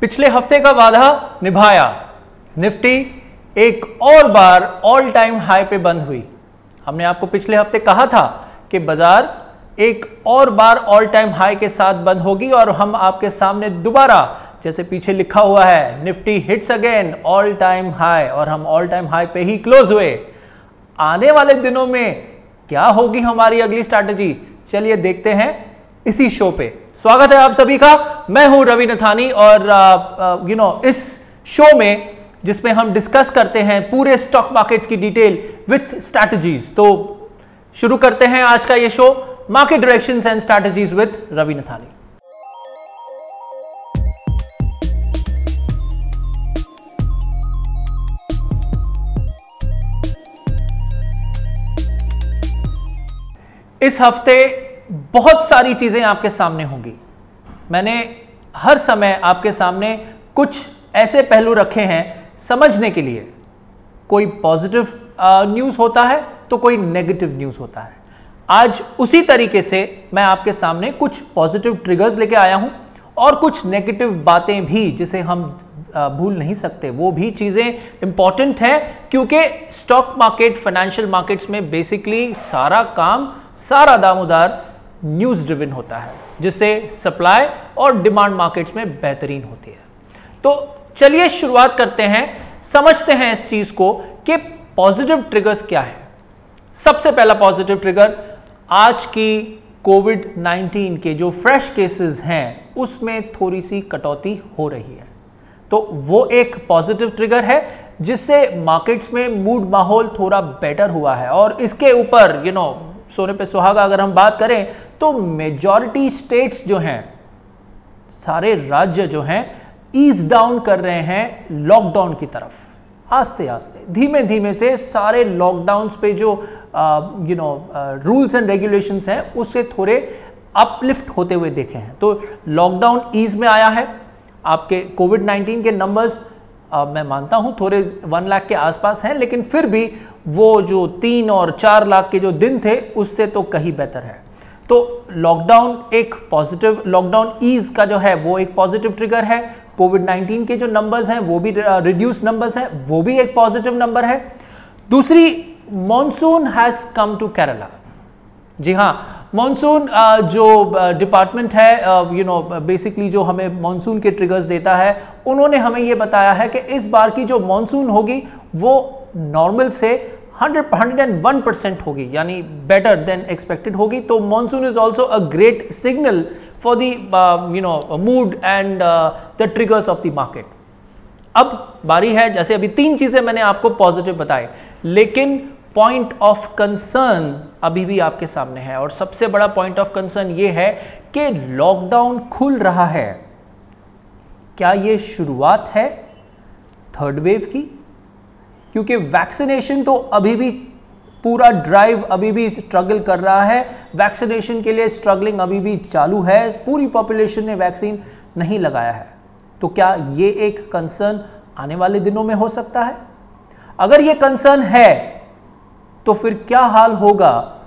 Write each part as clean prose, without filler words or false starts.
पिछले हफ्ते का वादा निभाया, निफ्टी एक और बार ऑल टाइम हाई पे बंद हुई। हमने आपको पिछले हफ्ते कहा था कि बाजार एक और बार ऑल टाइम हाई के साथ बंद होगी और हम आपके सामने दोबारा, जैसे पीछे लिखा हुआ है, Nifty hits again all time high, और हम ऑल टाइम हाई पे ही क्लोज हुए। आने वाले दिनों में क्या होगी हमारी अगली स्ट्रैटेजी, चलिए देखते हैं इसी शो पे। स्वागत है आप सभी का, मैं हूं रवि नथानी और इस शो में जिसमें हम डिस्कस करते हैं पूरे स्टॉक मार्केट्स की डिटेल विथ स्ट्रैटेजीज। तो शुरू करते हैं आज का ये show, market directions and strategies with Ravi Nathani. इस हफ्ते बहुत सारी चीजें आपके सामने होंगी। मैंने हर समय आपके सामने कुछ ऐसे पहलू रखे हैं समझने के लिए। कोई पॉजिटिव न्यूज़ होता है तो कोई नेगेटिव न्यूज़ होता है। आज उसी तरीके से मैं आपके सामने कुछ पॉजिटिव ट्रिगर्स लेके आया हूं और कुछ नेगेटिव बातें भी जिसे हम भूल नहीं सकते, वो भी चीज़ें इंपॉर्टेंट हैं क्योंकि स्टॉक मार्केट, फाइनेंशियल मार्केट्स में बेसिकली सारा काम, सारा दामोदार न्यूज़ ड्रिवन होता है, जिससे सप्लाई और डिमांड मार्केट्स में बेहतरीन होती है। तो चलिए शुरुआत करते हैं, समझते हैं इस चीज़ को कि पॉजिटिव ट्रिगर्स क्या है। सबसे पहला पॉजिटिव ट्रिगर, आज की कोविड-19 के जो फ्रेश केसेस हैं उसमें थोड़ी सी कटौती हो रही है, तो वो एक पॉजिटिव ट्रिगर है जिससे मार्केट्स में मूड, माहौल थोड़ा बेटर हुआ है। और इसके ऊपर सोने पे सुहागा अगर हम बात करें तो मेजॉरिटी स्टेट्स जो हैं, सारे राज्य जो हैं, ईज डाउन कर रहे हैं लॉकडाउन की तरफ। आस्ते आस्ते, धीमे धीमे से सारे लॉकडाउन्स पे जो रूल्स एंड रेगुलेशंस हैं उससे थोड़े अपलिफ्ट होते हुए देखे हैं। तो लॉकडाउन ईज में आया है। आपके कोविड-19 के नंबर्स मैं मानता हूं थोड़े 1 लाख के आसपास हैं, लेकिन फिर भी वो जो 3 और 4 लाख के जो दिन थे उससे तो कहीं बेहतर है। तो लॉकडाउन एक पॉजिटिव, लॉकडाउन ईज का जो है वो एक पॉजिटिव ट्रिगर है। कोविड-19 के जो नंबर्स हैं वो भी रिड्यूस नंबर्स हैं, वो भी एक पॉजिटिव नंबर है। दूसरी, monsoon has come to Kerala. जी हाँ, मॉनसून जो डिपार्टमेंट है बेसिकली जो हमें मॉनसून के ट्रिगर्स देता है, उन्होंने हमें ये बताया है कि इस बार की जो मॉनसून होगी वो नॉर्मल से 101% होगी, यानी बेटर देन एक्सपेक्टेड होगी। तो monsoon is also a great signal for the mood and the triggers of the market. अब बारी है, जैसे अभी 3 चीजें मैंने आपको पॉजिटिव बताई, लेकिन पॉइंट ऑफ कंसर्न अभी भी आपके सामने है। और सबसे बड़ा पॉइंट ऑफ कंसर्न ये है कि लॉकडाउन खुल रहा है, क्या ये शुरुआत है थर्ड वेव की? क्योंकि वैक्सीनेशन तो अभी भी पूरा ड्राइव अभी भी स्ट्रगल कर रहा है, वैक्सीनेशन के लिए स्ट्रगलिंग अभी भी चालू है, पूरी पॉपुलेशन ने वैक्सीन नहीं लगाया है। तो क्या ये एक कंसर्न आने वाले दिनों में हो सकता है? अगर ये कंसर्न है तो फिर क्या हाल होगा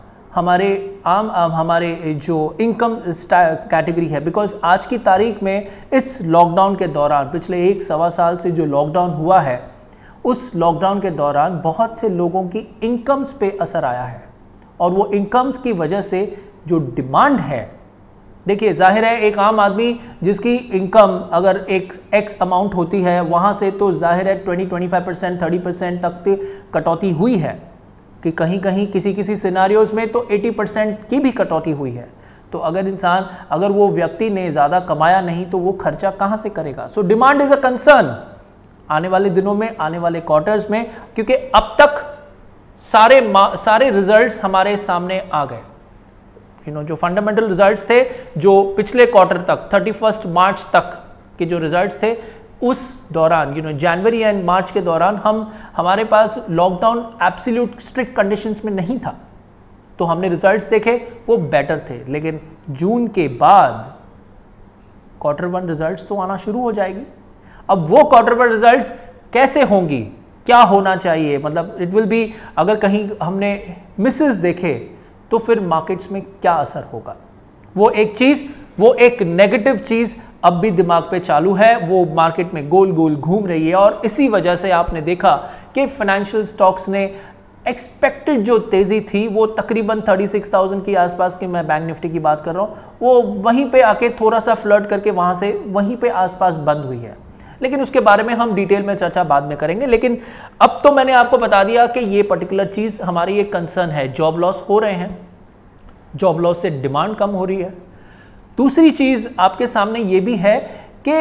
हमारे जो इनकम कैटेगरी है? बिकॉज आज की तारीख में इस लॉकडाउन के दौरान, पिछले 1-1.25 साल से जो लॉकडाउन हुआ है, उस लॉकडाउन के दौरान बहुत से लोगों की इनकम्स पे असर आया है। और वो इनकम्स की वजह से जो डिमांड है, देखिए जाहिर है एक आम आदमी जिसकी इनकम अगर एक एक्स अमाउंट होती है, वहाँ से तो जाहिर है 20-25%, 30% तक कटौती हुई है, कि कहीं कहीं किसी सिनारियोज में तो 80% की भी कटौती हुई है। तो अगर वो व्यक्ति ने ज़्यादा कमाया नहीं तो वो खर्चा कहाँ से करेगा? So demand is a concern आने वाले दिनों में, आने वाले क्वार्टर्स में, क्योंकि अब तक सारे रिजल्ट्स हमारे सामने आ गए। जो फंडामेंटल रिजल्ट्स थे, जो पिछले क्वार्टर तक 31 मार्च तक के जो रिजल्ट्स थे, उस दौरान जनवरी एंड मार्च के दौरान हमारे पास लॉकडाउन एब्सोल्यूट स्ट्रिक्ट कंडीशंस में नहीं था, तो हमने रिजल्ट्स देखे वो बेटर थे। लेकिन जून के बाद क्वार्टर 1 रिजल्ट्स तो आना शुरू हो जाएगी। अब वो क्वार्टर 1 रिजल्ट्स कैसे होंगी, क्या होना चाहिए, मतलब इट विल बी, अगर कहीं हमने मिसेस देखे तो फिर मार्केट्स में क्या असर होगा, वो एक चीज, वो एक नेगेटिव चीज अब भी दिमाग पे चालू है, वो मार्केट में गोल गोल घूम रही है और इसी वजह से आपने देखा कि फाइनेंशियल स्टॉक्स ने एक्सपेक्टेड जो तेजी थी वो तकरीबन 36,000 की आसपास की, मैं बैंक निफ्टी की बात कर रहा हूँ, वो वहीं पे आके थोड़ा सा फ्लर्ट करके वहां से वहीं पे आसपास बंद हुई है। लेकिन उसके बारे में हम डिटेल में चर्चा बाद में करेंगे। लेकिन अब तो मैंने आपको बता दिया कि ये पर्टिकुलर चीज हमारी एक कंसर्न है, जॉब लॉस हो रहे हैं, जॉब लॉस से डिमांड कम हो रही है। दूसरी चीज आपके सामने ये भी है कि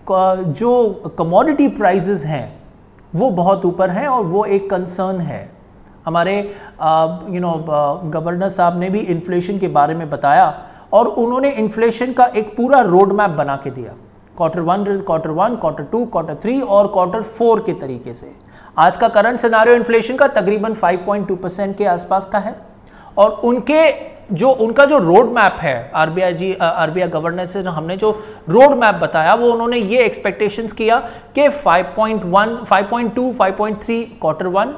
जो कमोडिटी प्राइसेस हैं वो बहुत ऊपर हैं और वो एक कंसर्न है। हमारे गवर्नर साहब ने भी इन्फ्लेशन के बारे में बताया और उन्होंने इन्फ्लेशन का एक पूरा रोड मैप बना के दिया, Q1, Q2, Q3 और Q4 के तरीके से। आज का करंट सिनारियो इन्फ्लेशन का तकरीबन 5.2% के आसपास का है और उनका जो रोड मैप है, आरबीआई गवर्नर से हमने जो रोड मैप बताया वो उन्होंने ये एक्सपेक्टेशंस किया कि 5.1, 5.2, 5.3 Q1,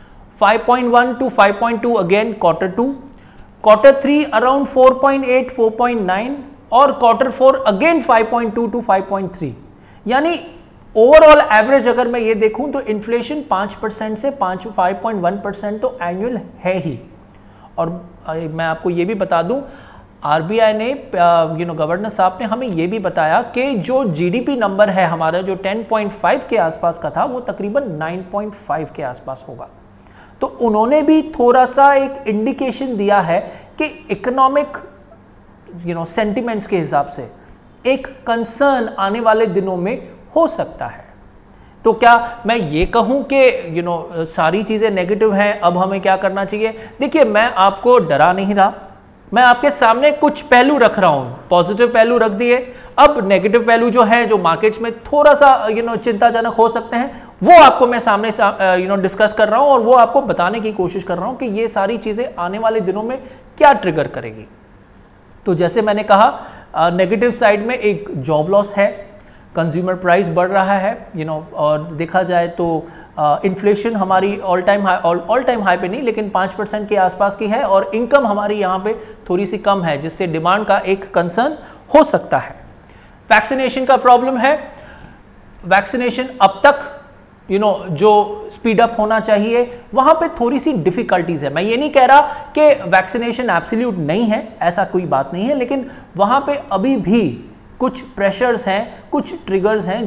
5.1 to 5.2 again Q2, Q3 around 4.8, 4.9 और Q4 अगेन 5.2 to 5.3। यानी ओवरऑल एवरेज अगर मैं ये देखूं तो इन्फ्लेशन 5% से 5.1% तो एनुअल है ही। और मैं आपको ये भी बता दूं, आरबीआई ने गवर्नर साहब ने हमें ये भी बताया कि जो जीडीपी नंबर है हमारा जो 10.5 के आसपास का था वो तकरीबन 9.5 के आसपास होगा। तो उन्होंने भी थोड़ा सा एक इंडिकेशन दिया है कि इकोनॉमिक सेंटिमेंट्स के हिसाब से एक कंसर्न आने वाले दिनों में हो सकता है। तो क्या मैं ये कहूं कि सारी चीजें नेगेटिव हैं, अब हमें क्या करना चाहिए? देखिए, मैं आपको डरा नहीं रहा, मैं आपके सामने कुछ पहलू रख रहा हूं, पॉजिटिव पहलू रख दिए, अब नेगेटिव पहलू जो है जो मार्केट्स में थोड़ा सा चिंताजनक हो सकते हैं वो आपको मैं सामने डिस्कस कर रहा हूं और वो आपको बताने की कोशिश कर रहा हूं कि ये सारी चीजें आने वाले दिनों में क्या ट्रिगर करेगी। तो जैसे मैंने कहा, नेगेटिव साइड में एक जॉब लॉस है, कंज्यूमर प्राइस बढ़ रहा है, और देखा जाए तो इन्फ्लेशन हमारी ऑल टाइम हाई पे नहीं लेकिन 5% के आसपास की है और इनकम हमारी यहाँ पे थोड़ी सी कम है, जिससे डिमांड का एक कंसर्न हो सकता है। वैक्सीनेशन का प्रॉब्लम है, वैक्सीनेशन अब तक जो स्पीड अप होना चाहिए वहां पे थोड़ी सी डिफिकल्टीज है। मैं ये नहीं कह रहा कि वैक्सीनेशन एब्सोल्यूट नहीं है, ऐसा कोई बात नहीं है, लेकिन वहां पे अभी भी कुछ प्रेशर्स हैं, कुछ ट्रिगर्स हैं,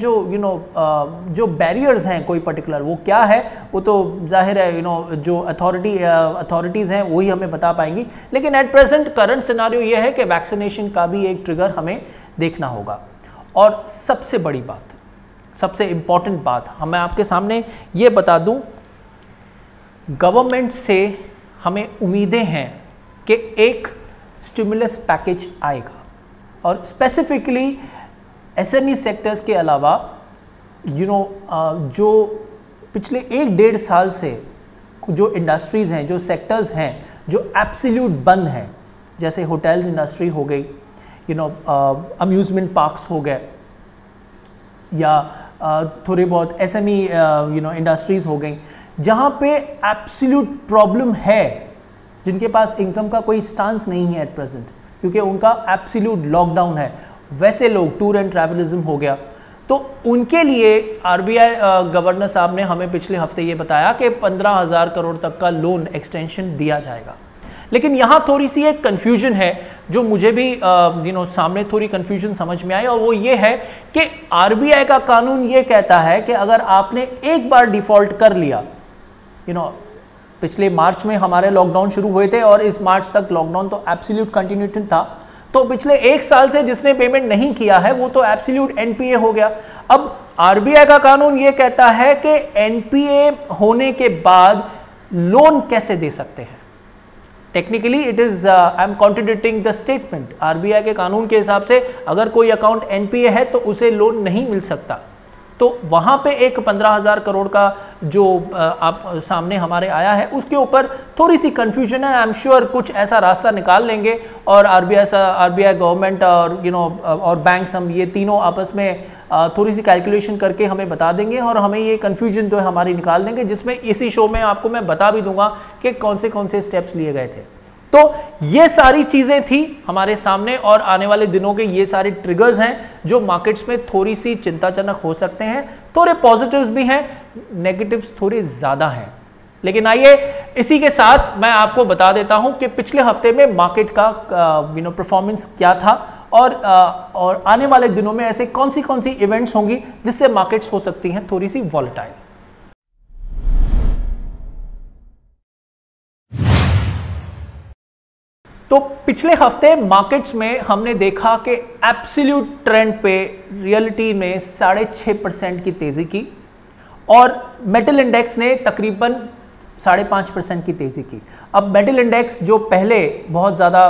जो बैरियर्स हैं कोई पर्टिकुलर, वो क्या है वो तो जाहिर है जो अथॉरिटीज़ हैं वही हमें बता पाएंगी। लेकिन एट प्रेजेंट करंट सिनारियो ये है कि वैक्सीनेशन का भी एक ट्रिगर हमें देखना होगा। और सबसे बड़ी बात, सबसे इंपॉर्टेंट बात मैं आपके सामने ये बता दूं, गवर्नमेंट से हमें उम्मीदें हैं कि एक स्टिमुलस पैकेज आएगा और स्पेसिफिकली एसएमई सेक्टर्स के अलावा जो पिछले 1-1.5 साल से जो इंडस्ट्रीज़ हैं, जो सेक्टर्स हैं जो एब्सोल्यूट बंद हैं, जैसे होटल इंडस्ट्री हो गई, अम्यूज़मेंट पार्क्स हो गए, या थोड़े बहुत एसएमई इंडस्ट्रीज़ हो गई, जहाँ पे एब्सोल्यूट प्रॉब्लम है, जिनके पास इनकम का कोई स्टांस नहीं है एट प्रेजेंट क्योंकि उनका एब्सोल्यूट लॉकडाउन है। वैसे लोग टूर एंड ट्रैवलिज्म हो गया, तो उनके लिए आरबीआई गवर्नर साहब ने हमें पिछले हफ्ते ये बताया कि 15,000 करोड़ तक का लोन एक्सटेंशन दिया जाएगा। लेकिन यहाँ थोड़ी सी एक कन्फ्यूजन है जो मुझे भी सामने थोड़ी कन्फ्यूजन समझ में आई, और वो ये है कि आरबीआई का कानून ये कहता है कि अगर आपने एक बार डिफॉल्ट कर लिया, पिछले मार्च में हमारे लॉकडाउन शुरू हुए थे और इस मार्च तक लॉकडाउन तो एब्सोल्यूट कंटिन्यूटी था, तो पिछले 1 साल से जिसने पेमेंट नहीं किया है वो तो एब्सोल्यूट एनपीए हो गया। अब आरबीआई का कानून ये कहता है कि एनपीए होने के बाद लोन कैसे दे सकते हैं। Technically it is I am contradicting the statement. RBI के कानून के हिसाब से अगर कोई अकाउंट एनपीए है तो उसे लोन नहीं मिल सकता। तो वहाँ पे एक 15,000 करोड़ का जो आप सामने हमारे आया है उसके ऊपर थोड़ी सी कन्फ्यूजन है। आई एम श्योर कुछ ऐसा रास्ता निकाल लेंगे और आरबीआई गवर्नमेंट और बैंक्स, हम ये तीनों आपस में थोड़ी सी कैलकुलेशन करके हमें बता देंगे और हमें ये कन्फ्यूजन जो है हमारी निकाल देंगे, जिसमें इसी शो में आपको मैं बता भी दूंगा कि कौन से स्टेप्स लिए गए थे। तो ये सारी चीजें थी हमारे सामने और आने वाले दिनों के ये सारे ट्रिगर्स हैं जो मार्केट्स में थोड़ी सी चिंताजनक हो सकते हैं। थोड़े पॉजिटिव्स भी हैं, नेगेटिव्स थोड़े ज्यादा हैं। लेकिन आइए इसी के साथ मैं आपको बता देता हूं कि पिछले हफ्ते में मार्केट का परफॉर्मेंस क्या था और आने वाले दिनों में ऐसे कौन सी इवेंट्स होंगी जिससे मार्केट्स हो सकती हैं थोड़ी सी वॉलेटाइल। तो पिछले हफ्ते मार्केट्स में हमने देखा कि एब्सोल्यूट ट्रेंड पे रियलिटी में 6.5% की तेजी की और मेटल इंडेक्स ने तकरीबन 5.5% की तेजी की। अब मेटल इंडेक्स जो पहले बहुत ज़्यादा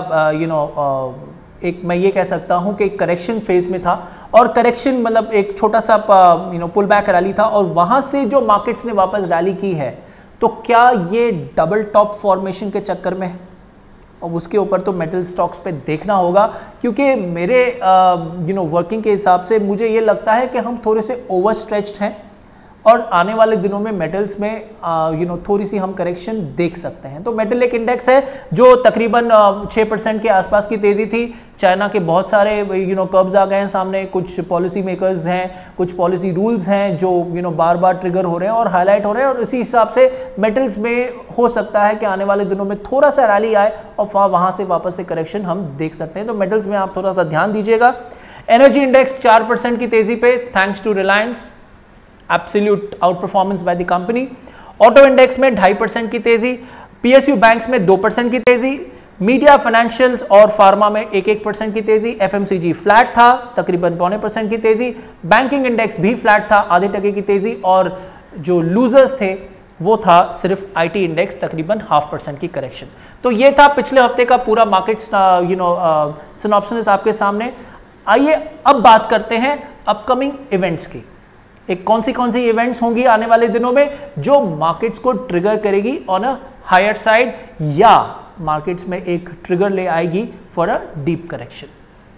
एक मैं ये कह सकता हूँ कि करेक्शन फेज में था और करेक्शन मतलब एक छोटा सा पुल बैक रैली था और वहाँ से जो मार्केट्स ने वापस रैली की है, तो क्या ये डबल टॉप फॉर्मेशन के चक्कर में है? और उसके ऊपर तो मेटल स्टॉक्स पे देखना होगा, क्योंकि मेरे वर्किंग के हिसाब से मुझे ये लगता है कि हम थोड़े से ओवर स्ट्रेच्ड हैं और आने वाले दिनों में मेटल्स में थोड़ी सी हम करेक्शन देख सकते हैं। तो मेटल एक इंडेक्स है जो तकरीबन 6% के आसपास की तेजी थी। चाइना के बहुत सारे कर्व्स आ गए हैं सामने, कुछ पॉलिसी मेकर्स हैं, कुछ पॉलिसी रूल्स हैं जो बार बार ट्रिगर हो रहे हैं और हाईलाइट हो रहे हैं और इसी हिसाब से मेटल्स में हो सकता है कि आने वाले दिनों में थोड़ा सा रैली आए और वहाँ से वापस से करेक्शन हम देख सकते हैं। तो मेटल्स में आप थोड़ा सा ध्यान दीजिएगा। एनर्जी इंडेक्स 4% की तेजी पे thanks to Reliance, absolute out performance by the company. Auto index में 2.5% की तेजी, पीएसयू बैंक्स में 2% की तेजी, मीडिया, फाइनेंशियल्स और फार्मा में 1% की तेजी, एफएमसीजी फ्लैट था तकरीबन 0.25% की तेजी, बैंकिंग इंडेक्स भी फ्लैट था 0.5% की तेजी और जो लूजर्स थे वो था सिर्फ आईटी इंडेक्स तकरीबन 0.5% की करेक्शन। तो ये था पिछले हफ्ते का पूरा मार्केट सिनॉप्सिस आपके सामने। आइए अब बात करते हैं अपकमिंग इवेंट्स की। एक कौन सी इवेंट्स होंगी आने वाले दिनों में जो मार्केट्स को ट्रिगर करेगी ऑन अ हायर साइड या मार्केट्स में एक ट्रिगर ले आएगी फॉर अ डीप करेक्शन।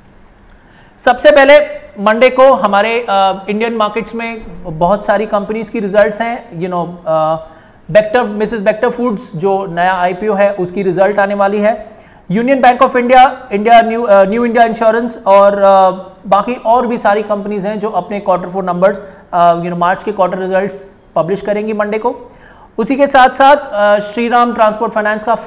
सबसे पहले मंडे को हमारे इंडियन मार्केट्स में बहुत सारी कंपनीज की रिजल्ट्स हैं। मिसेस बेक्टर फूड्स जो नया आईपीओ है उसकी रिजल्ट आने वाली है। Union Bank of India, New India Insurance और बाकी और भी सारी कंपनीज हैं जो अपने क्वार्टर 4 नंबर्स मार्च के क्वार्टर रिजल्ट्स पब्लिश करेंगी मंडे को। उसी के साथ साथ श्रीराम ट्रांसपोर्ट फाइनेंस का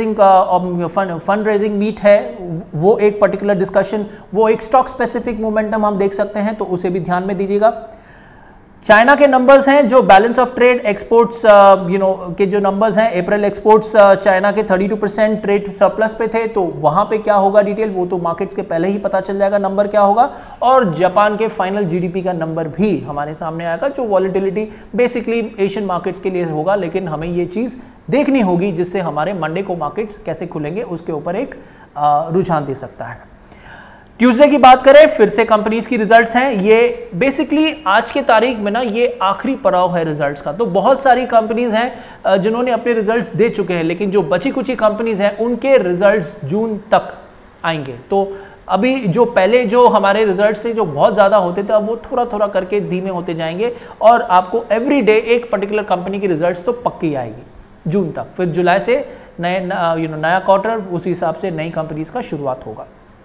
फंड रेजिंग मीट है, वो एक पर्टिकुलर डिस्कशन, वो एक स्टॉक स्पेसिफिक मोमेंटम हम देख सकते हैं, तो उसे भी ध्यान में दीजिएगा। चाइना के नंबर्स हैं जो बैलेंस ऑफ ट्रेड एक्सपोर्ट्स के जो नंबर्स हैं, अप्रैल एक्सपोर्ट्स चाइना के 32% ट्रेड सरप्लस पे थे, तो वहां पे क्या होगा डिटेल वो तो मार्केट्स के पहले ही पता चल जाएगा नंबर क्या होगा। और जापान के फाइनल जीडीपी का नंबर भी हमारे सामने आएगा जो वॉलेटिलिटी बेसिकली एशियन मार्केट्स के लिए होगा, लेकिन हमें ये चीज देखनी होगी जिससे हमारे मंडे को मार्केट्स कैसे खुलेंगे उसके ऊपर एक रुझान दे सकता है। ट्यूसडे की बात करें, फिर से कंपनीज की रिजल्ट्स हैं। ये बेसिकली आज के तारीख में ना ये आखिरी पड़ाव है रिजल्ट्स का। तो बहुत सारी कंपनीज हैं जिन्होंने अपने रिजल्ट्स दे चुके हैं, लेकिन जो बची कुची कंपनीज हैं उनके रिजल्ट्स जून तक आएंगे। तो अभी जो पहले जो हमारे रिजल्ट्स थे जो बहुत ज़्यादा होते थे, अब वो थोड़ा थोड़ा करके धीमे होते जाएंगे और आपको एवरी डे एक पर्टिकुलर कंपनी की रिजल्ट्स तो पक्की आएगी जून तक। फिर जुलाई से नया क्वार्टर, उसी हिसाब से नई कंपनीज का शुरुआत होगा।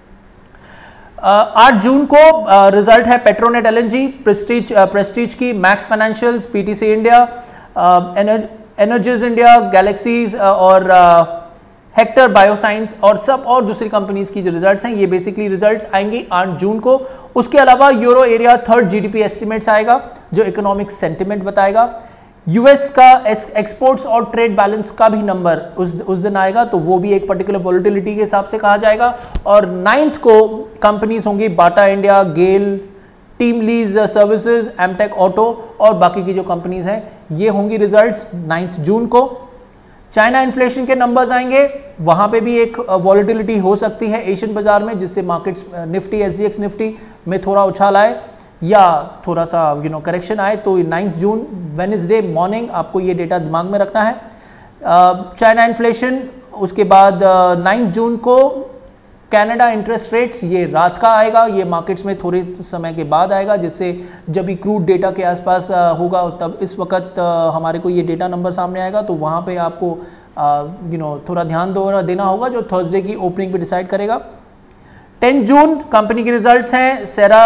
8 जून को रिजल्ट है पेट्रोनेट एलएनजी, प्रेस्टीज की, Max Financials, PTC India, energies India, Galaxy और हेक्टर बायोसाइंस और दूसरी कंपनीज की जो रिजल्ट्स हैं ये बेसिकली रिजल्ट्स आएंगी 8 जून को। उसके अलावा euro area third GDP estimates आएगा जो इकोनॉमिक सेंटिमेंट बताएगा। यूएस का एक्सपोर्ट्स और ट्रेड बैलेंस का भी नंबर उस दिन आएगा, तो वो भी एक पर्टिकुलर वॉलेटिलिटी के हिसाब से कहा जाएगा। और 9th को कंपनीज होंगी Bata India, GAIL, TeamLease services, Amtek auto और बाकी की जो कंपनीज हैं ये होंगी रिजल्ट्स 9 जून को। चाइना इन्फ्लेशन के नंबर्स आएंगे, वहां पे भी एक वॉलेटिलिटी हो सकती है एशियन बाजार में, जिससे मार्केट्स निफ्टी, एसजीएक्स निफ्टी में थोड़ा उछाल आए या थोड़ा सा करेक्शन आए। तो 9 जून वेडनेसडे मॉर्निंग आपको ये डेटा दिमाग में रखना है। चाइना इन्फ्लेशन, उसके बाद 9 जून को कनाडा इंटरेस्ट रेट्स, ये रात का आएगा, ये मार्केट्स में थोड़े समय के बाद आएगा, जिससे जब भी क्रूड डेटा के आसपास होगा तब इस वक्त हमारे को ये डेटा नंबर सामने आएगा, तो वहाँ पे आपको थोड़ा ध्यान देना होगा, जो थर्सडे की ओपनिंग पे डिसाइड करेगा। 10 जून कंपनी के रिजल्ट्स हैं, सेरा,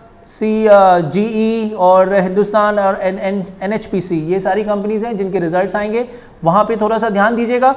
GE और हिंदुस्तान और NHPC, ये सारी कंपनीज हैं जिनके रिजल्ट्स आएंगे, वहां पे थोड़ा सा ध्यान दीजिएगा।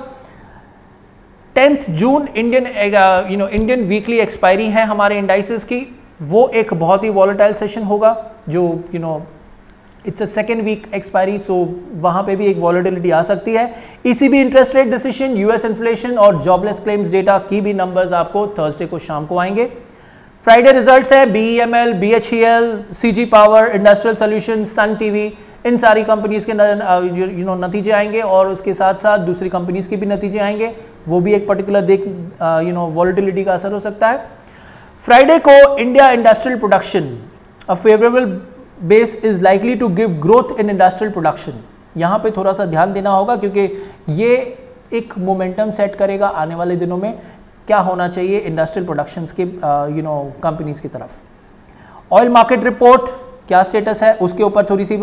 10 जून इंडियन वीकली एक्सपायरी है हमारे इंडाइसेस की, वो एक बहुत ही वॉलेटाइल सेशन होगा, जो it's a second week expiry, so वहां पे भी एक वॉलेटिलिटी आ सकती है। ECB interest rate decision, US inflation और जॉबलेस क्लेम्स डेटा की भी नंबर्स आपको थर्सडे को शाम को आएंगे। फ्राइडे रिजल्ट्स है BEML, BHEL, CG power, industrial solution, Sun TV, इन सारी कंपनीज के नतीजे आएंगे और उसके साथ साथ दूसरी कंपनीज के भी नतीजे आएंगे, वो भी एक पर्टिकुलर वॉलेटिलिटी का असर हो सकता है। फ्राइडे को India industrial production, a favourable base is likely to give growth in industrial production, यहाँ पे थोड़ा सा ध्यान देना होगा क्योंकि ये एक मोमेंटम सेट करेगा आने वाले दिनों में क्या होना चाहिए इंडस्ट्रियल प्रोडक्शंस के कंपनीज की तरफ। ऑयल मार्केट रिपोर्ट क्या स्टेटस है, उसके ऊपर थोड़ी सी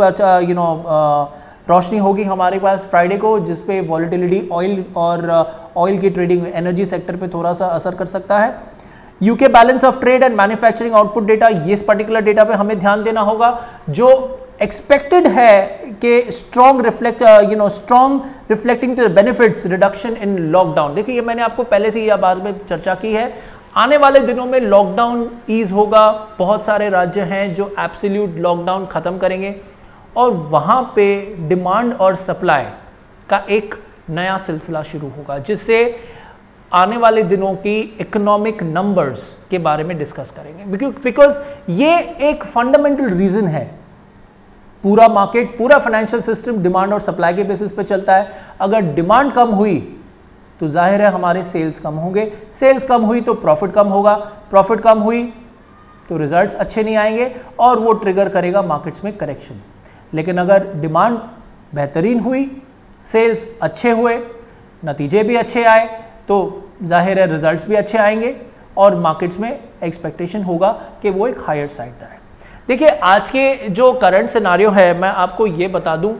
रोशनी होगी हमारे पास फ्राइडे को, जिसपे वॉलेटिलिटी ऑयल और ऑयल की ट्रेडिंग एनर्जी सेक्टर पे थोड़ा सा असर कर सकता है। UK balance of trade and manufacturing output data, ये इस पर्टिकुलर डेटा पे हमें ध्यान देना होगा, जो एक्सपेक्टेड है कि strong reflecting the benefits reduction in lockdown. देखिए, ये मैंने आपको पहले से यह बात में चर्चा की है, आने वाले दिनों में लॉकडाउन ईज होगा, बहुत सारे राज्य हैं जो एब्सोल्यूट लॉकडाउन खत्म करेंगे और वहां पे डिमांड और सप्लाई का एक नया सिलसिला शुरू होगा, जिससे आने वाले दिनों की इकोनॉमिक नंबर्स के बारे में डिस्कस करेंगे। बिकॉज ये एक फंडामेंटल रीजन है, पूरा मार्केट, पूरा फाइनेंशियल सिस्टम डिमांड और सप्लाई के बेसिस पे चलता है। अगर डिमांड कम हुई तो जाहिर है हमारे सेल्स कम होंगे, सेल्स कम हुई तो प्रॉफिट कम होगा, प्रॉफिट कम हुई तो रिजल्ट्स अच्छे नहीं आएंगे और वो ट्रिगर करेगा मार्केट्स में करेक्शन। लेकिन अगर डिमांड बेहतरीन हुई, सेल्स अच्छे हुए, नतीजे भी अच्छे आए, तो जाहिर है रिजल्ट्स भी अच्छे आएंगे और मार्केट्स में एक्सपेक्टेशन होगा कि वो एक हायर साइड आए। देखिए, आज के जो करंट सिनारियो है, मैं आपको ये बता दूं,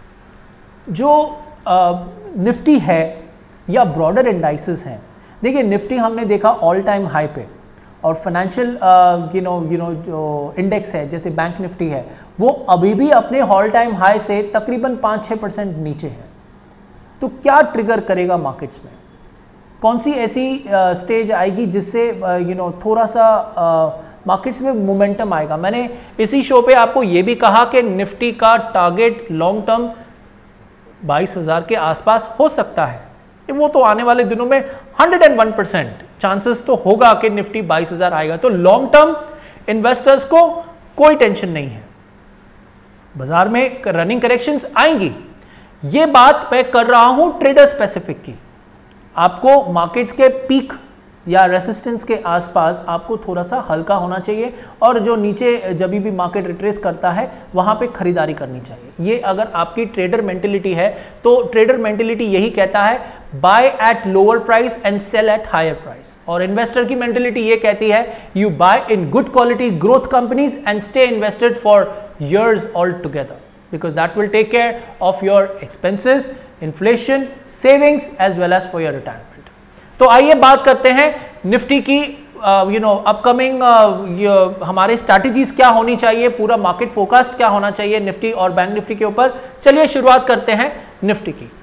जो निफ्टी है या ब्रॉडर इंडाइसेस हैं, देखिए निफ्टी हमने देखा ऑल टाइम हाई पे, और फाइनेंशियल जो इंडेक्स है जैसे बैंक निफ्टी है, वो अभी भी अपने ऑल टाइम हाई से तकरीबन 5-6% नीचे है। तो क्या ट्रिगर करेगा मार्केट्स में, कौन सी ऐसी स्टेज आएगी जिससे थोड़ा सा मार्केट्स में मोमेंटम आएगा। मैंने इसी शो पे आपको ये भी कहा कि निफ्टी का टारगेट लॉन्ग टर्म 22,000 के आसपास हो सकता है, वो तो आने वाले दिनों में 101% चांसेस तो होगा कि निफ्टी 22,000 आएगा। तो लॉन्ग टर्म इन्वेस्टर्स को कोई टेंशन नहीं है, बाजार में रनिंग करेक्शंस आएंगी। ये बात मैं कर रहा हूं ट्रेडर स्पेसिफिक की, आपको मार्केट्स के पीक या रेसिस्टेंस के आसपास आपको थोड़ा सा हल्का होना चाहिए और जो नीचे जब भी मार्केट रिट्रेस करता है वहां पे खरीदारी करनी चाहिए। ये अगर आपकी ट्रेडर मेंटेलिटी है तो ट्रेडर मेंटेलिटी यही कहता है buy at lower price and sell at higher price, और इन्वेस्टर की मेंटेलिटी ये कहती है you buy in good quality growth companies and stay invested for years altogether because that will take care of your expenses, inflation, savings as well as for your retirement. तो आइए बात करते हैं Nifty की upcoming हमारे strategies क्या होनी चाहिए, पूरा मार्केट फोकस क्या होना चाहिए निफ्टी और बैंक निफ्टी के ऊपर। चलिए शुरुआत करते हैं निफ्टी की।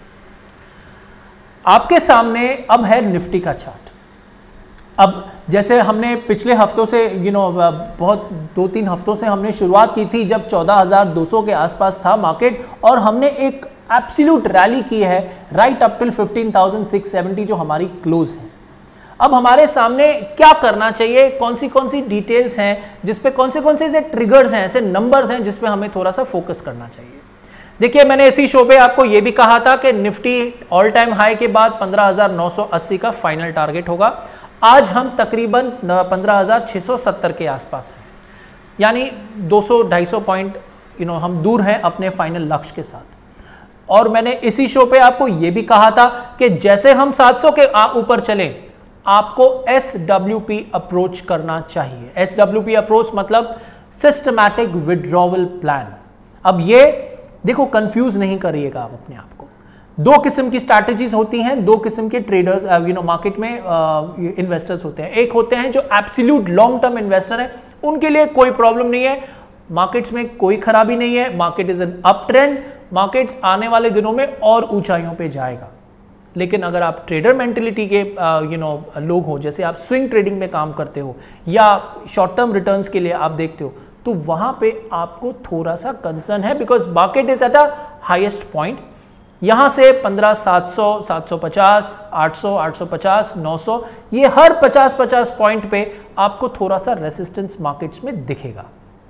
आपके सामने अब है निफ्टी का चार्ट। अब जैसे हमने पिछले हफ्तों से बहुत 2-3 हफ्तों से हमने शुरुआत की थी जब 14,200 के आसपास था मार्केट, और हमने एक एब्सोल्यूट रैली की है राइट अप टिल 15,670 जो हमारी क्लोज है। अब हमारे सामने क्या करना चाहिए, कौन सी डिटेल्स हैं जिसपे कौन से ऐसे ट्रिगर्स हैं, ऐसे नंबर्स हैं जिसपे हमें थोड़ा सा फोकस करना चाहिए। देखिए, मैंने इसी शो पे आपको यह भी कहा था कि निफ्टी ऑल टाइम हाई के बाद 15,980 का फाइनल टारगेट होगा। आज हम तकरीबन 15,670 के आसपास हैं, यानी 200-250 पॉइंट हम दूर हैं अपने फाइनल लक्ष्य के साथ। और मैंने इसी शो पे आपको यह भी कहा था कि जैसे हम 700 के ऊपर चले आपको SWP अप्रोच करना चाहिए। SWP अप्रोच मतलब सिस्टमैटिक विड्रॉवल प्लान। अब ये देखो, कंफ्यूज नहीं करिएगा आप अपने आप को। दो किस्म की स्ट्रैटेजीज होती हैं, दो किस्म के ट्रेडर्स मार्केट में इन्वेस्टर्स होते हैं। एक होते हैं जो एब्सोल्यूट लॉन्ग टर्म इन्वेस्टर हैं, उनके लिए कोई प्रॉब्लम नहीं है, मार्केट्स में कोई खराबी नहीं है, market is an up trend, markets आने वाले दिनों में और ऊंचाइयों पे जाएगा। लेकिन अगर आप ट्रेडर मेंटेलिटी के लोग हो, जैसे आप स्विंग ट्रेडिंग में काम करते हो या शॉर्ट टर्म रिटर्न्स के लिए आप देखते हो, तो वहां पे आपको थोड़ा सा कंसर्न है, because market is at a highest point. यहां से 15,700, 750, 800, 850, 900, ये हर 50-50 पॉइंट पे आपको थोड़ा सा रेसिस्टेंस मार्केट्स में दिखेगा,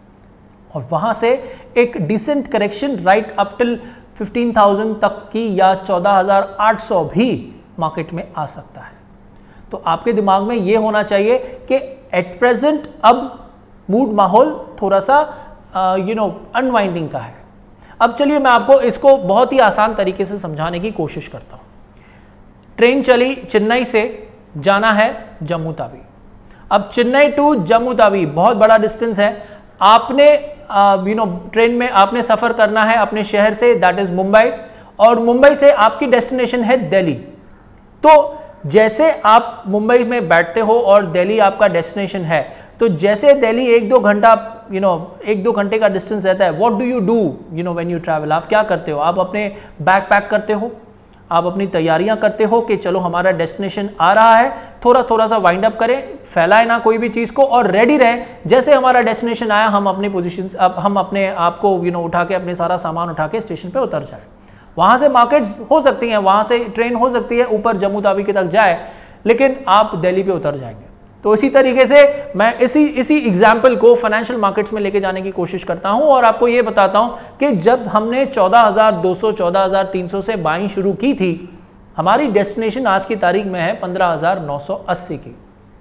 और वहां से एक decent correction right up till 15,000 तक की या 14,800 भी मार्केट में आ सकता है। तो आपके दिमाग में यह होना चाहिए कि एट प्रेजेंट अब मूड माहौल थोड़ा सा अनवाइंडिंग का है। अब चलिए मैं आपको इसको बहुत ही आसान तरीके से समझाने की कोशिश करता हूं। ट्रेन चली, चेन्नई से जाना है जम्मू तावी। अब चेन्नई टू जम्मू तावी बहुत बड़ा डिस्टेंस है। आपने ट्रेन में आपने सफर करना है अपने शहर से, दैट इज मुंबई, और मुंबई से आपकी डेस्टिनेशन है दिल्ली। तो जैसे आप मुंबई में बैठते हो और दिल्ली आपका डेस्टिनेशन है, तो जैसे दिल्ली 1-2 घंटा 1-2 घंटे का डिस्टेंस रहता है, what do you do when you travel? आप क्या करते हो? आप अपने बैग पैक करते हो, आप अपनी तैयारियां करते हो कि चलो हमारा डेस्टिनेशन आ रहा है, थोड़ा सा वाइंड अप करें, फैलाए ना कोई भी चीज को, और रेडी रहें। जैसे हमारा डेस्टिनेशन आया, हम अपनी पोजीशन, अब हम अपने आप को उठा के, अपने सारा सामान उठा के स्टेशन पे उतर जाए। वहां से मार्केट्स हो सकती हैं, वहां से ट्रेन हो सकती है ऊपर जम्मू तावी के तक जाए, लेकिन आप दिल्ली पे उतर जाएंगे। तो इसी तरीके से मैं इसी एग्जाम्पल को फाइनेंशियल मार्केट्स में लेके जाने की कोशिश करता हूं, और आपको यह बताता हूं कि जब हमने 14,200, 14,300 से बाइंग शुरू की थी, हमारी डेस्टिनेशन आज की तारीख में है 15,980 की।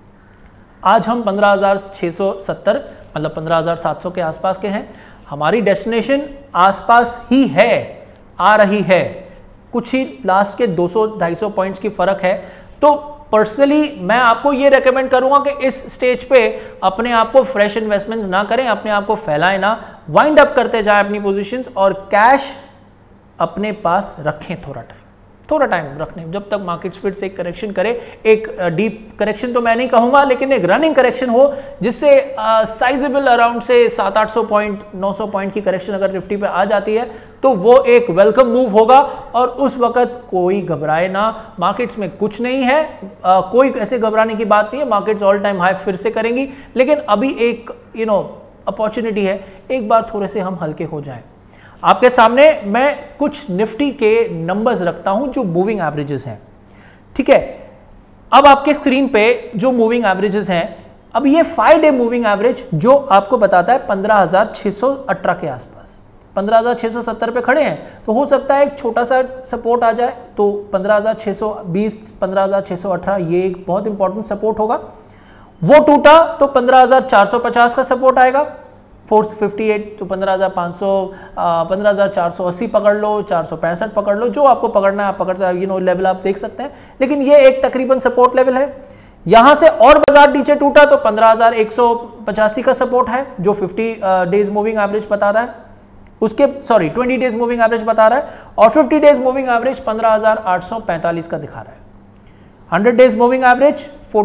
आज हम 15,670 मतलब 15,700 के आसपास के हैं। हमारी डेस्टिनेशन आसपास ही है, आ रही है, कुछ ही लास्ट के 200-250 पॉइंट्स की फर्क है। तो पर्सनली मैं आपको ये रेकमेंड करूंगा कि इस स्टेज पे अपने आप को फ्रेश इन्वेस्टमेंट्स ना करें, अपने आप को फैलाएं ना, वाइंड अप करते जाएं अपनी पोजीशंस, और कैश अपने पास रखें थोड़ा टाइम रखने, जब तक मार्केट्स फिर से एक करेक्शन करे। एक डीप करेक्शन तो मैं नहीं कहूंगा, लेकिन एक रनिंग करेक्शन हो, जिससे साइजेबल अराउंड से 700-800 पॉइंट, 900 पॉइंट की करेक्शन अगर निफ्टी पे आ जाती है, तो वो एक वेलकम मूव होगा। और उस वक्त कोई घबराए ना, मार्केट्स में कुछ नहीं है, कोई ऐसे घबराने की बात नहीं है, मार्केट्स ऑल टाइम हाई फिर से करेंगी। लेकिन अभी एक अपॉर्चुनिटी है, एक बार थोड़े से हम हल्के हो जाएं। आपके सामने मैं कुछ निफ्टी के नंबर्स रखता हूं जो मूविंग एवरेजेस हैं, ठीक है। अब आपके स्क्रीन पे जो मूविंग एवरेजेस हैं, अब ये 5 डे मूविंग एवरेज जो आपको बताता है 15,618 के आसपास, 15,670 पे खड़े हैं, तो हो सकता है एक छोटा सा सपोर्ट आ जाए, तो 15,620, 15,618 ये एक बहुत इंपॉर्टेंट सपोर्ट होगा। वो टूटा तो 15,450 का सपोर्ट आएगा, 458, तो 15,500, 15,480 पकड़ लो, 465 पकड़ लो, जो आपको पकड़ना है आप पकड़ सकते, लेवल आप देख सकते हैं। लेकिन ये एक तकरीबन सपोर्ट लेवल है। यहां से और बाजार नीचे टूटा तो 15,185 का सपोर्ट है, जो 50 डेज मूविंग एवरेज बता रहा है, उसके 20 डेज मूविंग एवरेज बता रहा है, और 50 डेज मूविंग एवरेज 15,845 का दिखा रहा है। 100 डेज मूविंग एवरेज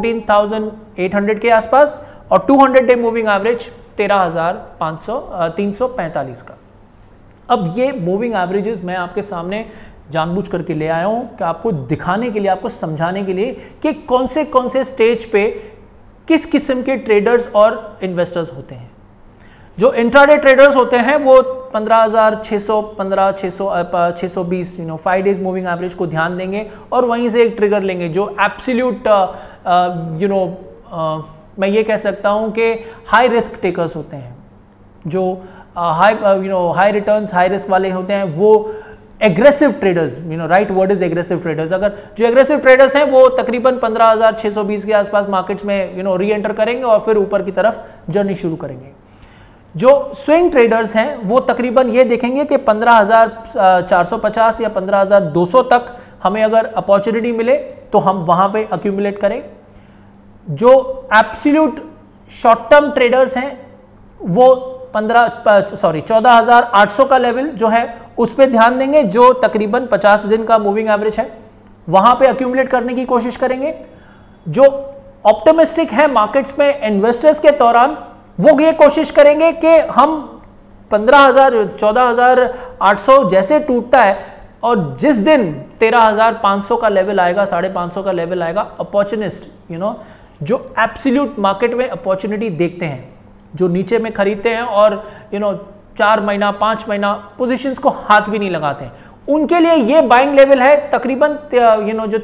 14,800 के आसपास, और 200 डे मूविंग एवरेज 13,345 का। अब ये मूविंग एवरेजेस मैं आपके सामने जानबूझ करके ले आया हूं कि आपको दिखाने के लिए, आपको समझाने के लिए कि कौन से स्टेज पे किस किस्म के ट्रेडर्स और इन्वेस्टर्स होते हैं। जो इंट्राडे ट्रेडर्स होते हैं वो 15,600, 620 5 डेज मूविंग एवरेज को ध्यान देंगे, और वहीं से एक ट्रिगर लेंगे जो एब्सोल्यूट मैं ये कह सकता हूं कि हाई रिस्क टेकर्स होते हैं, जो हाई रिटर्न्स हाई रिस्क वाले होते हैं, वो aggressive traders, right word is aggressive traders. अगर जो एग्रेसिव ट्रेडर्स हैं वो तकरीबन 15,620 के आसपास मार्केट्स में री एंटर करेंगे और फिर ऊपर की तरफ जर्नी शुरू करेंगे। जो स्विंग ट्रेडर्स हैं वो तकरीबन ये देखेंगे कि 15,450 या 15,200 तक हमें अगर अपॉर्चुनिटी मिले तो हम वहां पे अक्यूमुलेट करें। जो एब्सोल्यूट शॉर्ट टर्म ट्रेडर्स हैं वो 14,800 का लेवल जो है उस पर ध्यान देंगे जो तकरीबन 50 दिन का मूविंग एवरेज है, वहां पे अक्यूमुलेट करने की कोशिश करेंगे। जो ऑप्टिमिस्टिक है मार्केट्स में इन्वेस्टर्स के दौरान, वो ये कोशिश करेंगे कि हम 15,000 14,800 जैसे टूटता है और जिस दिन 13,500 का लेवल आएगा, 550 का लेवल आएगा, अपॉर्चुनिस्ट जो एब्सोल्यूट मार्केट में अपॉर्चुनिटी देखते हैं, जो नीचे में खरीदते हैं और 4 महीना 5 महीना पोजीशंस को हाथ भी नहीं लगाते हैं, उनके लिए ये बाइंग लेवल है तकरीबन जो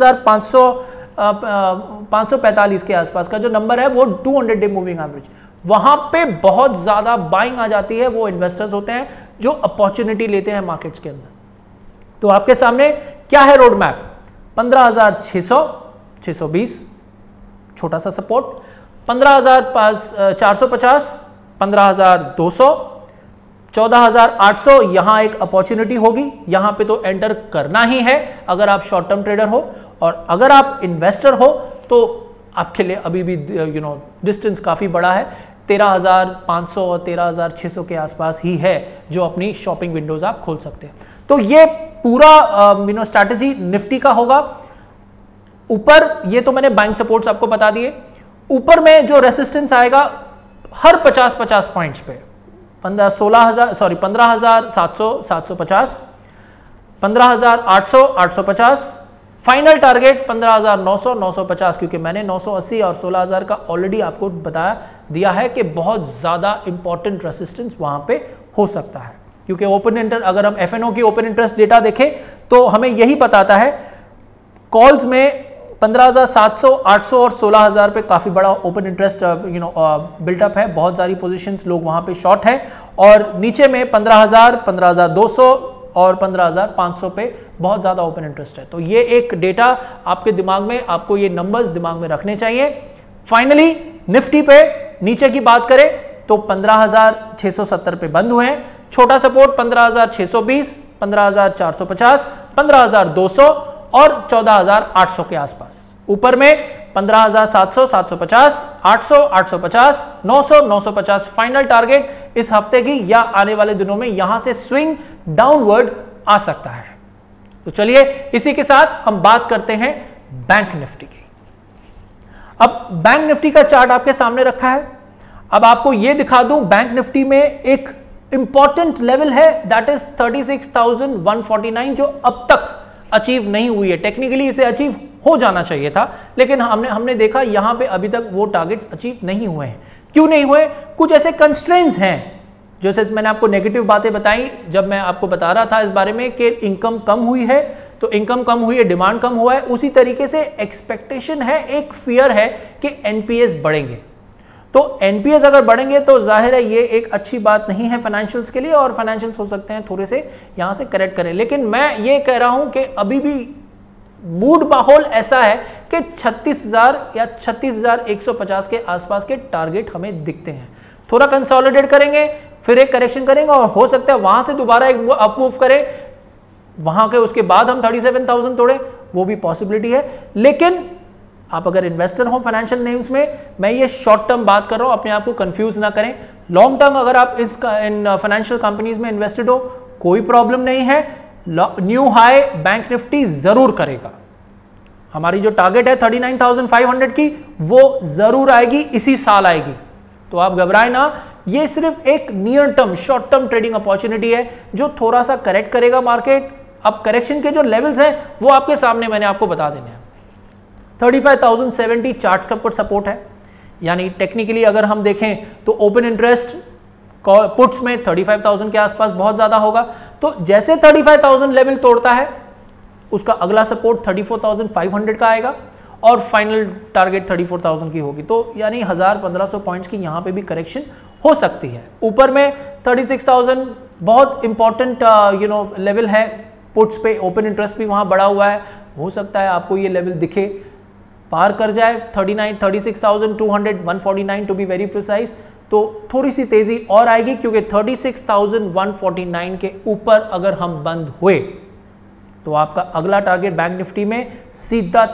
13,545 के आसपास का जो नंबर है, वो 200 डे मूविंग एवरेज, वहां पे बहुत ज्यादा बाइंग आ जाती है। वो इन्वेस्टर्स होते हैं जो अपॉर्चुनिटी लेते हैं मार्केट्स के अंदर। तो आपके सामने क्या है रोड मैप? 15,600, 620 छोटा सा सपोर्ट, 15,450, 15,200, 14,800 यहां एक अपॉर्चुनिटी होगी, यहां पे तो एंटर करना ही है अगर आप शॉर्ट टर्म ट्रेडर हो, और अगर आप इन्वेस्टर हो तो आपके लिए अभी भी डिस्टेंस काफी बड़ा है, 13,500 और 13,600 के आसपास ही है जो अपनी शॉपिंग विंडोज आप खोल सकते हैं। तो ये पूरा स्ट्रैटेजी निफ्टी का होगा। ऊपर ये तो मैंने बाइंग सपोर्ट्स आपको बता दिए। ऊपर में जो रेसिस्टेंस आएगा हर 50 पॉइंट्स पे 15,700 750, 15,800 850, फाइनल टारगेट 15,900 950, क्योंकि मैंने 980 और 16,000 का ऑलरेडी आपको बता दिया है कि बहुत ज्यादा इंपॉर्टेंट रेसिस्टेंस वहां पे हो सकता है। क्योंकि ओपन इंटरेस्ट, अगर हम FNO की ओपन इंटरेस्ट डेटा देखें तो हमें यही बताता है, कॉल्स में 15,700 800 और 16,000 पे काफी बड़ा ओपन इंटरेस्ट बिल्टअप है, बहुत सारी पोजीशंस लोग वहां पे शॉर्ट है, और नीचे में 15,000 15,200 और 15,500 पे बहुत ज्यादा ओपन इंटरेस्ट है। तो ये एक डेटा आपके दिमाग में, आपको ये नंबर्स दिमाग में रखने चाहिए। फाइनली निफ्टी पे नीचे की बात करें तो 15,670 पे बंद हुए हैं, छोटा सपोर्ट 15,620, 15,450, 15,200 और 14,800 के आसपास। ऊपर में 15,700 750, 800 850, 900 950 फाइनल टारगेट इस हफ्ते की या आने वाले दिनों में यहां से स्विंग डाउनवर्ड आ सकता है। तो चलिए इसी के साथ हम बात करते हैं बैंक निफ्टी की। अब बैंक निफ्टी का चार्ट आपके सामने रखा है। अब आपको यह दिखा दूं, बैंक निफ्टी में एक इंपॉर्टेंट लेवल है, दैट इज 36,149 जो अब तक अचीव नहीं हुई है। टेक्निकली इसे अचीव हो जाना चाहिए था, लेकिन हमने देखा यहां पे अभी तक वो टारगेट्स अचीव नहीं हुए हैं। क्यों नहीं हुए? कुछ ऐसे कंस्ट्रेंट्स हैं, जैसे मैंने आपको नेगेटिव बातें बताई जब मैं आपको बता रहा था इस बारे में कि इनकम कम हुई है, तो इनकम कम हुई है, डिमांड कम हुआ है। उसी तरीके से एक्सपेक्टेशन है, एक फियर है कि एनपीएस बढ़ेंगे। तो एनपीएस अगर बढ़ेंगे तो जाहिर है ये एक अच्छी बात नहीं है फाइनेंशियल्स के लिए, और फाइनेंशियल्स हो सकते हैं थोड़े से यहां से करेक्ट करें। लेकिन मैं ये कह रहा हूं कि अभी भी मूड माहौल ऐसा है कि 36,000 या 36,150 के आसपास के टारगेट हमें दिखते हैं। थोड़ा कंसोलिडेट करेंगे, फिर एक करेक्शन करेंगे, और हो सकता है वहां से दोबारा एक अपमूव करें, वहां के उसके बाद हम 37,000 तोड़े, वो भी पॉसिबिलिटी है। लेकिन आप अगर इन्वेस्टर हो फाइनेंशियल नेम्स में, मैं ये शॉर्ट टर्म बात कर रहा हूं, अपने आप को कंफ्यूज ना करें। लॉन्ग टर्म अगर आप इन फाइनेंशियल कंपनीज में इन्वेस्टेड हो, कोई प्रॉब्लम नहीं है। न्यू हाई बैंक निफ्टी जरूर करेगा। हमारी जो टारगेट है 39,500 की, वो जरूर आएगी, इसी साल आएगी। तो आप घबराए ना, ये सिर्फ एक near term short term trading opportunity है जो थोड़ा सा करेक्ट करेगा मार्केट। अब करेक्शन के जो लेवल्स हैं वो आपके सामने मैंने आपको बता देने हैं। 35,070 चार्ट्स का सपोर्ट है, यानी टेक्निकली अगर हम देखें तो ओपन इंटरेस्ट पुट्स में 35,000 के आसपास बहुत ज्यादा होगा। तो जैसे 35,000 लेवल तोड़ता है, उसका अगला सपोर्ट 34,500 का आएगा, और फाइनल टारगेट 34,000 की होगी। तो यानी 1,000-1,500 पॉइंट्स की यहां पे भी करेक्शन हो सकती है। ऊपर में 36,000 बहुत इंपॉर्टेंट लेवल है पुट्स पे, ओपन इंटरेस्ट भी वहां बढ़ा हुआ है, हो सकता है आपको ये लेवल दिखे, पार कर जाए 36,200 149 टू बी वेरी प्रिसाइज। तो थोड़ी सी तेजी और आएगी, क्योंकि 36,149 के ऊपर अगर हम बंद हुए तो आपका अगला टारगेट बैंक निफ्टी में सीधा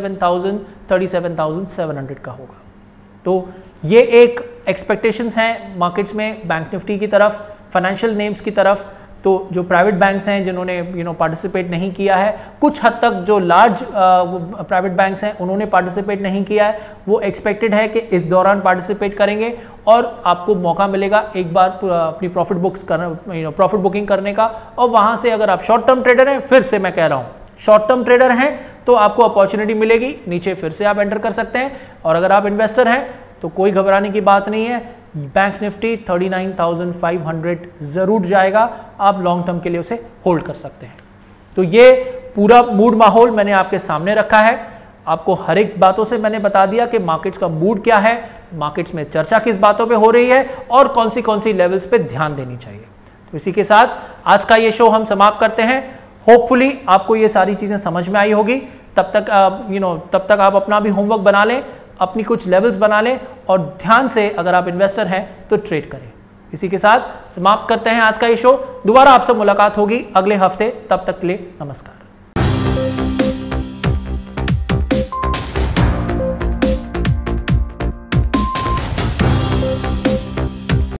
37,700 का होगा। तो ये एक एक्सपेक्टेशंस हैं मार्केट्स में बैंक निफ्टी की तरफ, फाइनेंशियल नेम्स की तरफ। तो जो प्राइवेट बैंक्स हैं जिन्होंने पार्टिसिपेट नहीं किया है, कुछ हद तक जो लार्ज प्राइवेट बैंक्स हैं उन्होंने पार्टिसिपेट नहीं किया है, वो एक्सपेक्टेड है कि इस दौरान पार्टिसिपेट करेंगे और आपको मौका मिलेगा एक बार अपनी प्रॉफिट बुकिंग करने का। और वहां से अगर आप शॉर्ट टर्म ट्रेडर हैं, फिर से मैं कह रहा हूं शॉर्ट टर्म ट्रेडर हैं तो आपको अपॉर्चुनिटी मिलेगी, नीचे फिर से आप एंटर कर सकते हैं। और अगर आप इन्वेस्टर हैं तो कोई घबराने की बात नहीं है, बैंक निफ्टी 39,500 जरूर जाएगा, आप लॉन्ग टर्म के लिए उसे होल्ड कर सकते हैं। तो ये पूरा मूड माहौल मैंने आपके सामने रखा है, आपको हर एक बातों से मैंने बता दिया कि मार्केट्स का मूड क्या है, मार्केट्स में चर्चा किस बातों पे हो रही है और कौन सी लेवल्स पे ध्यान देनी चाहिए। तो इसी के साथ आज का ये शो हम समाप्त करते हैं। होपफुली आपको ये सारी चीजें समझ में आई होगी। तब तक आप अपना भी होमवर्क बना लें, अपनी कुछ लेवल्स बना लें और ध्यान से अगर आप इन्वेस्टर हैं तो ट्रेड करें। इसी के साथ समाप्त करते हैं आज का ये शो। दोबारा आपसे मुलाकात होगी अगले हफ्ते, तब तक के लिए नमस्कार।